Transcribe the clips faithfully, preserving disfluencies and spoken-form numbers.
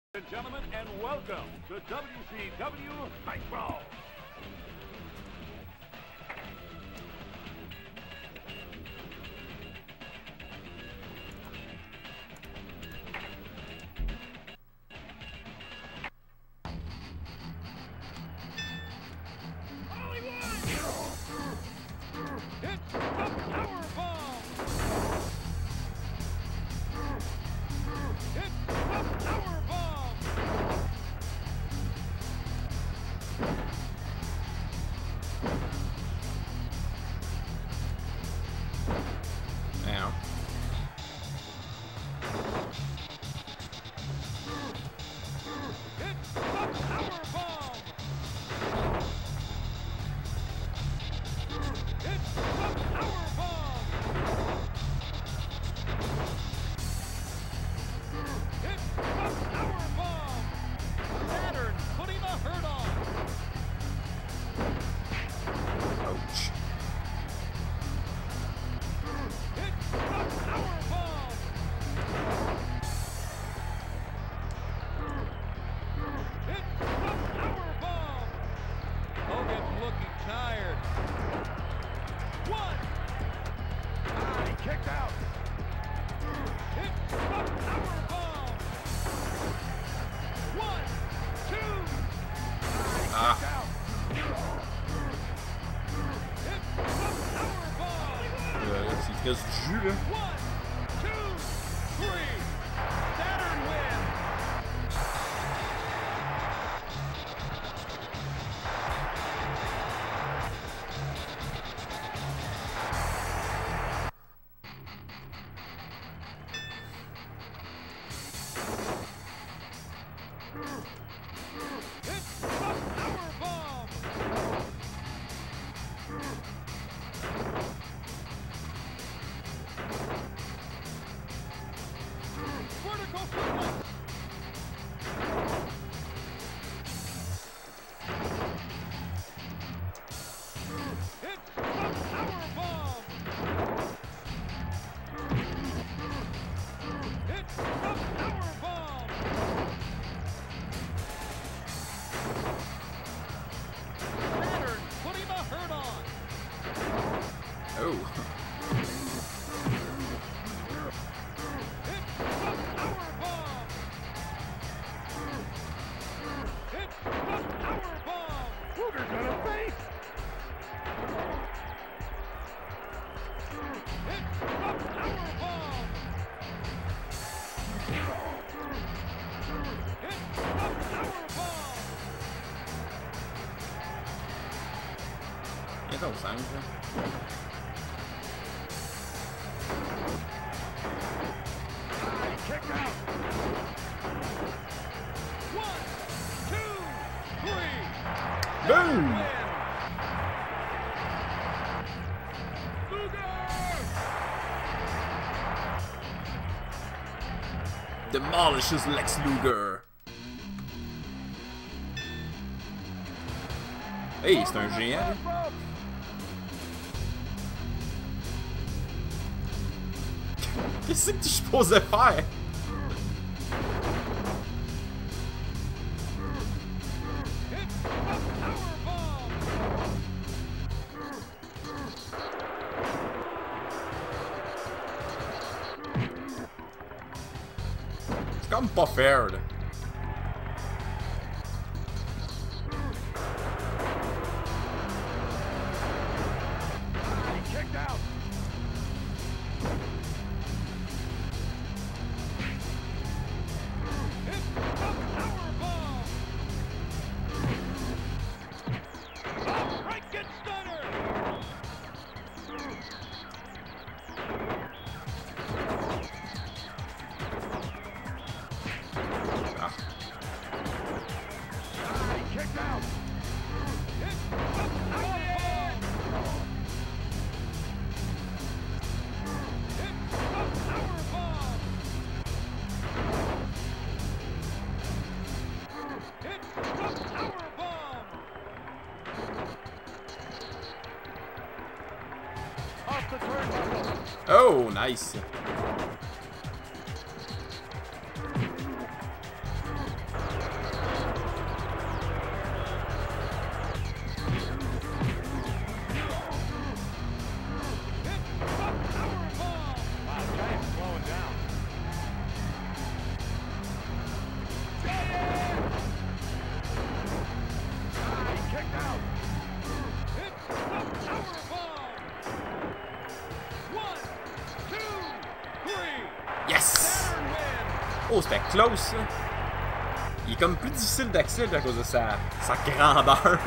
Ladies and gentlemen, and welcome to W C W Night Brawl. Parce du jus là. Então, sangue. Boom! Demolishes Lex Luger. Hey, c'est un géant. Qu'est-ce que tu supposais faire? C'est comme pas fair, là. Oh, nice. Oh, c'était close, ça. Il est comme plus difficile d'accès à cause de sa, sa grandeur.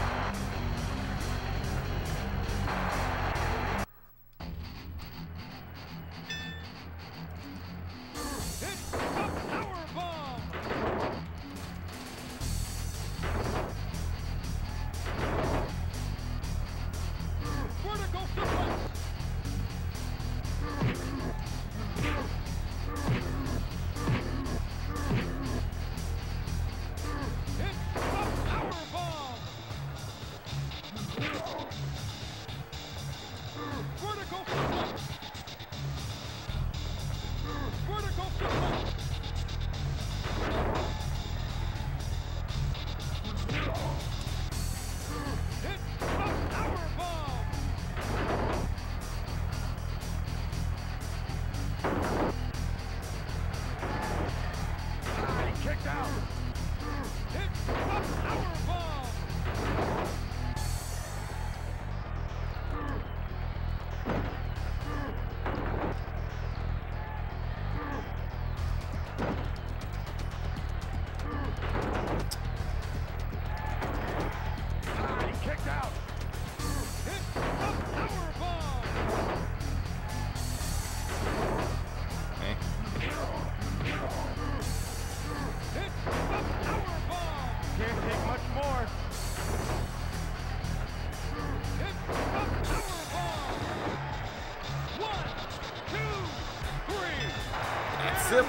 Zip.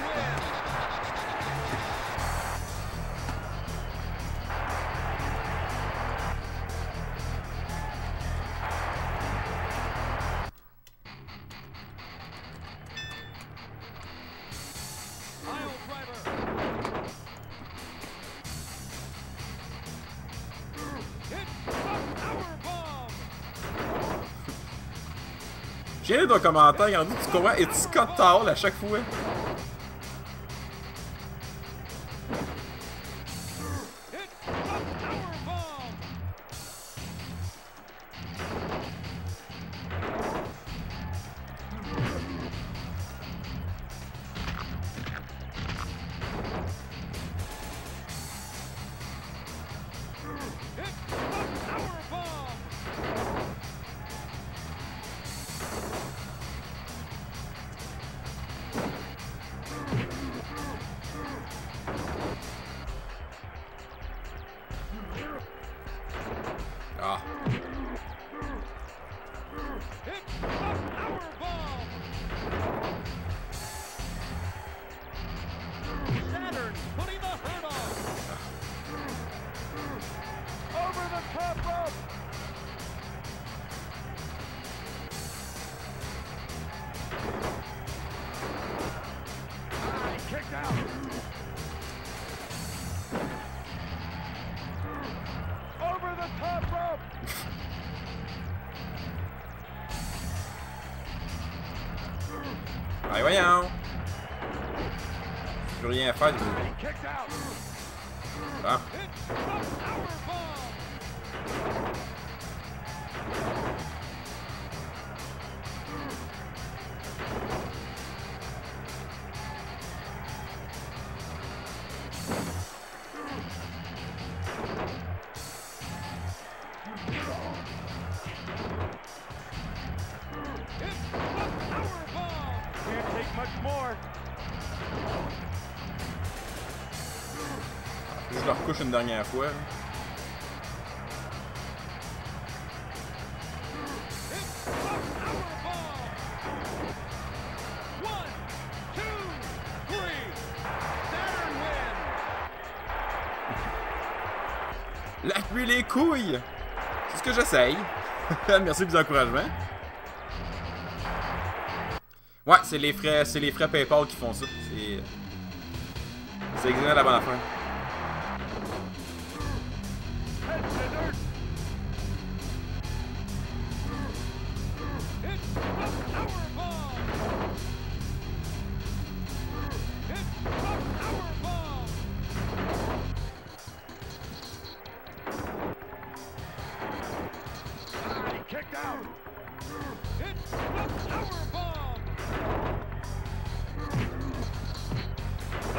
J'ai lu dans commentaire, il en dit tu comprends, et Scott Towel à chaque fois. Ah. Saturn putting the hurt on. Over the top rope. Ah, he kicked out. Over the top rope. Allez, voyons. Plus rien à faire. He kicked out. Ah. Can't take much more. Je le recouche une dernière fois. Là. One, two, three. Saturn wins. Lâche-lui les couilles! C'est ce que j'essaye. Merci pour les encouragements. Ouais, c'est les frais, c'est les frais PayPal qui font ça. C'est. C'est exactement la bonne affaire. Head scissors. It's the powerbomb. It's the powerbomb. Ah, he kicked out. It's the powerbomb.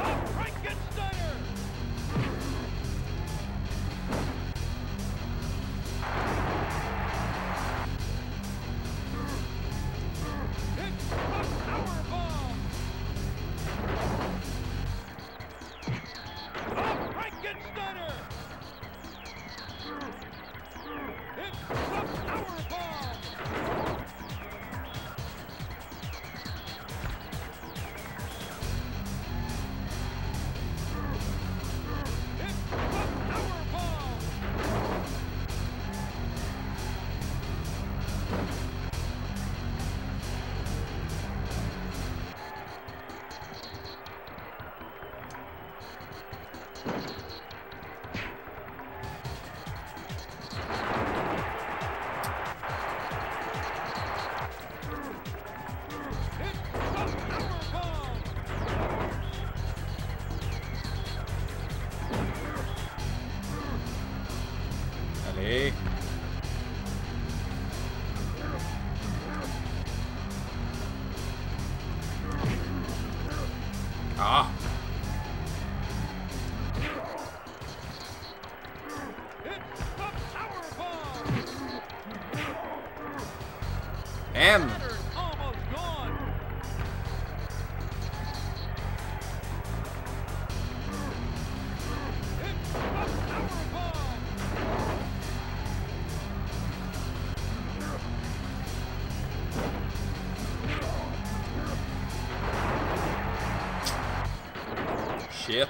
Hey. Ah. M. Shit.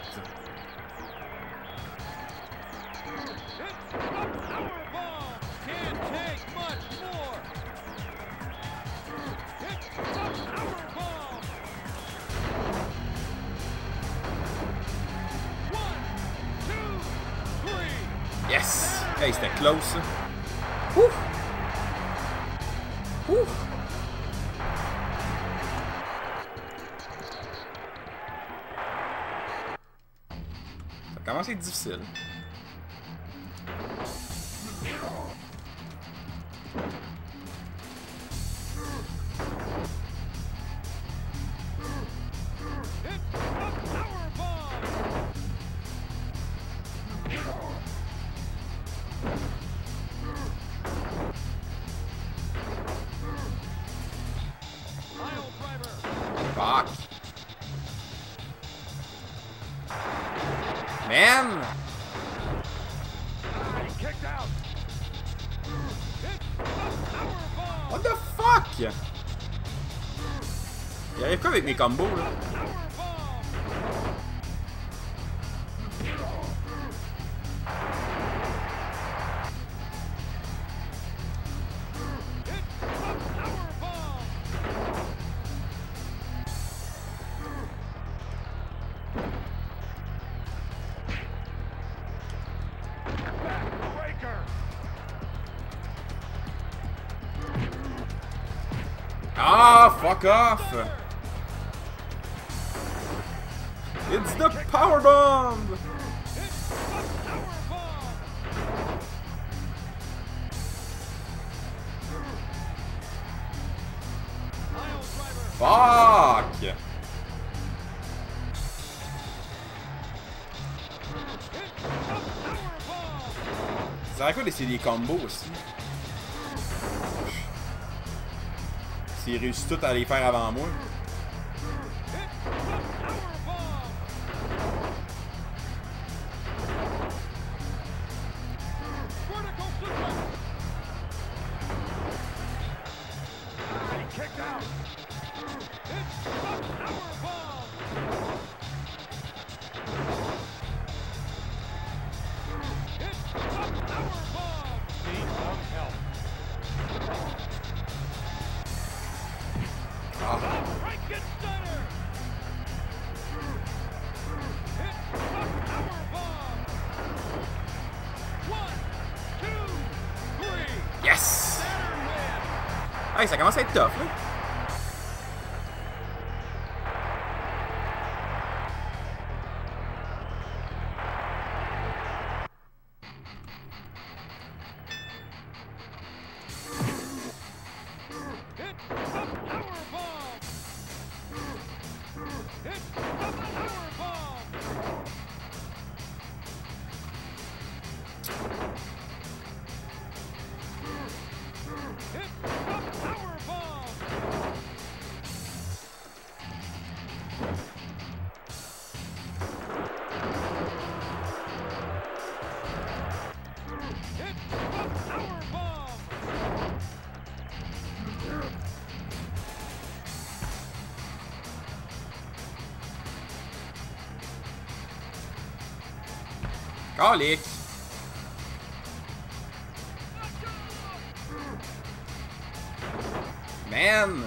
Yes! Hey, c'était close, ça. Ouh! Ouh! Ça commence à être difficile. Fuck. Man! What the fuck? Il arrive quoi avec mes combos là? Ah, fuck off! It's the power bomb! Fuck! Ça sert à quoi d'essayer des combos aussi? S'il réussit tout à les faire avant moi. Yes! Hey, ça commence à être tough, là. Calique! Man!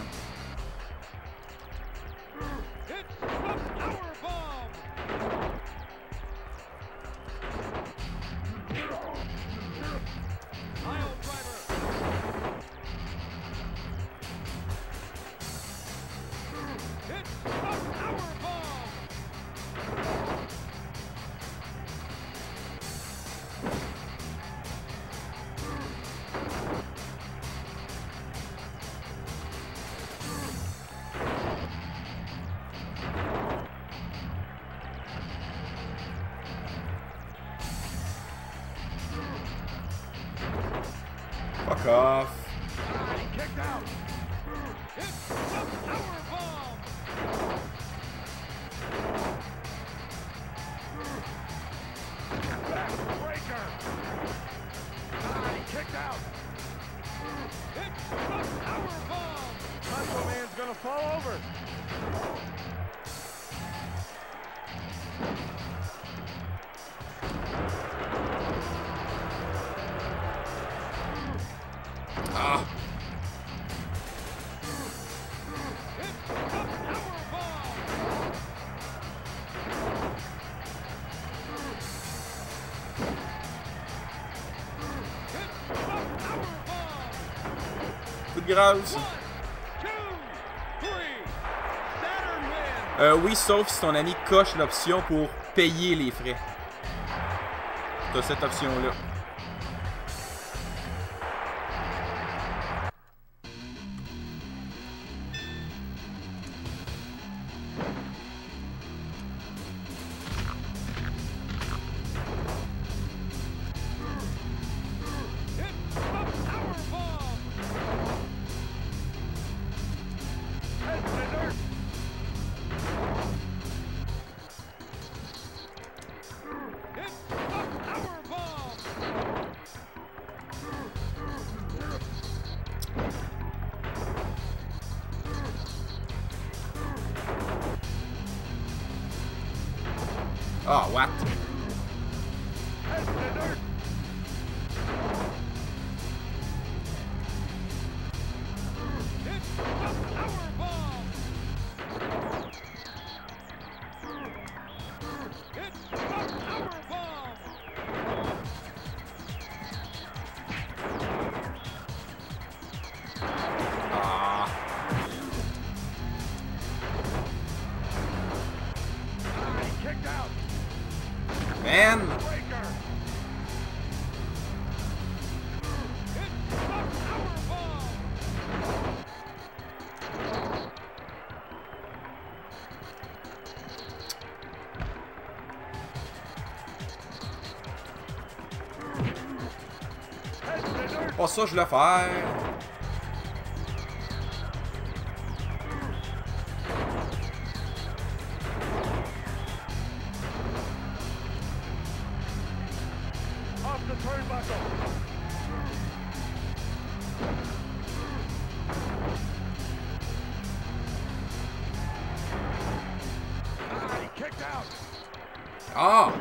Fuck off. Macho Man's gonna fall over. Ah. Coup de grâce. Euh, oui, sauf si ton ami coche l'option pour payer les frais. T'as cette option-là. Oh, what? Ah. Man. Pas ça, je voulais faire. Off the turnbuckle. Ah, he kicked out. Ah.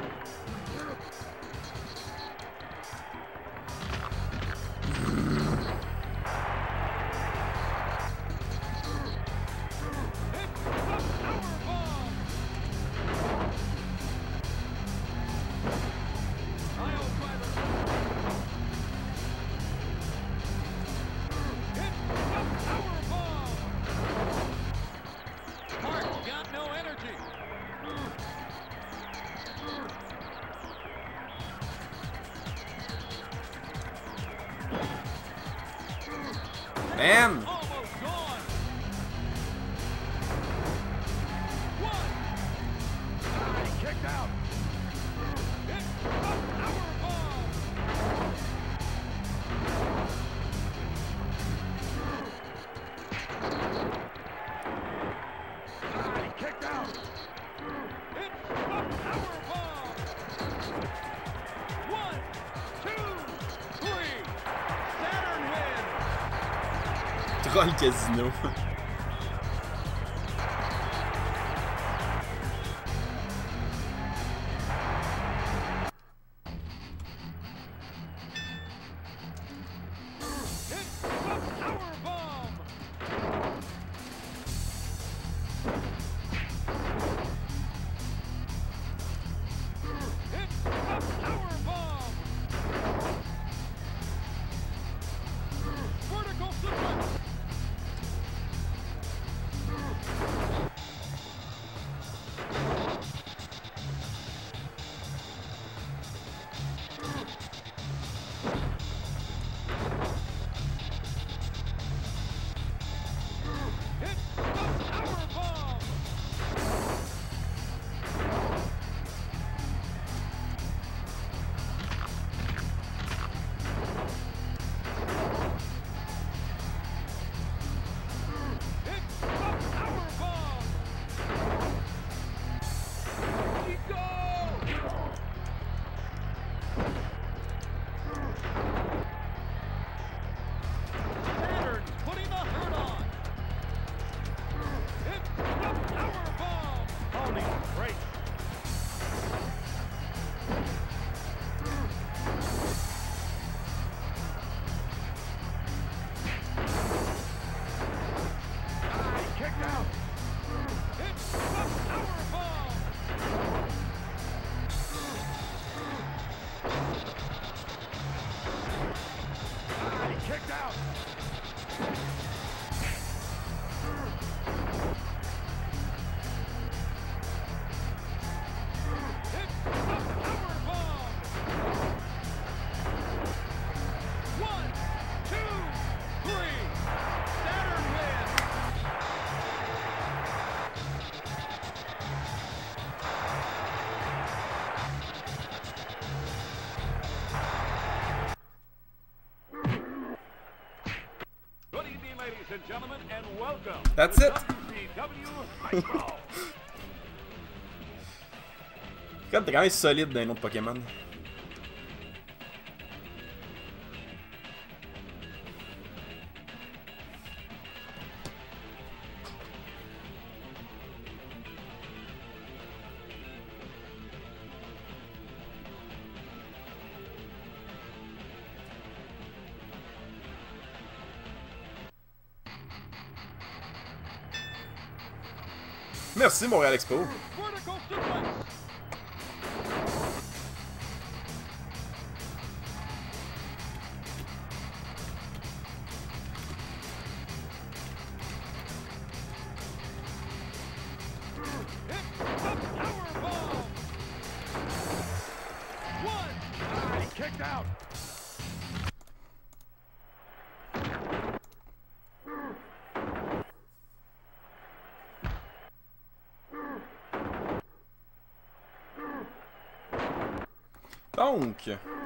Man. Troll Casino. ladies and gentlemen, and welcome That's to it. W C W Nitro. Regarde, t'es quand même solide dans les noms de Pokémon. Merci Montréal Expo. Vertical suplex. Hit the powerbomb. One. Ah, he kicked out. Donc,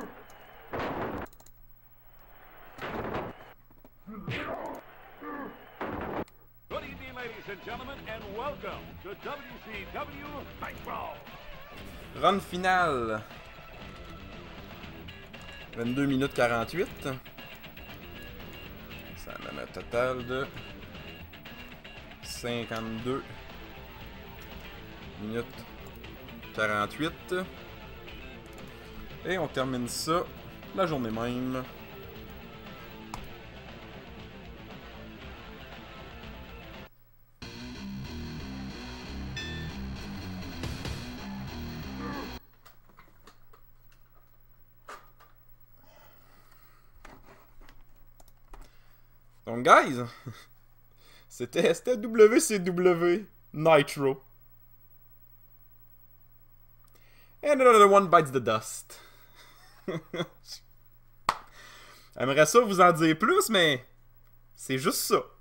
Good evening, ladies and gentlemen, and welcome to W C W Nitro. run finale. vingt-deux minutes quarante-huit. Ça donne un total de cinquante-deux minutes quarante-huit. Et on termine ça la journée même. Donc, guys, c'était c'était W C W Nitro. And another one bites the dust. J'aimerais ça vous en dire plus, mais c'est juste ça.